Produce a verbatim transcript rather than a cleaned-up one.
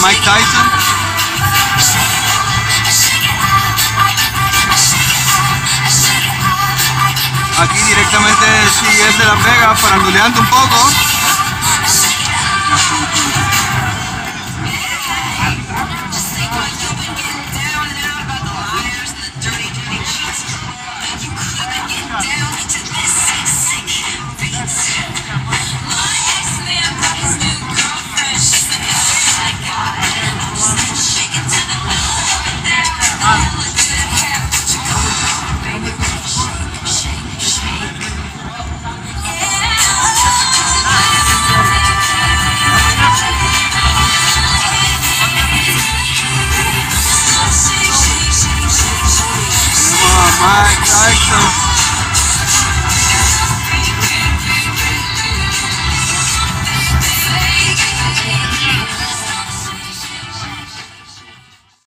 Mike Tyson. Aquí directamente de C E S de Las Vegas, faranduleando un poco. Mike Tyson.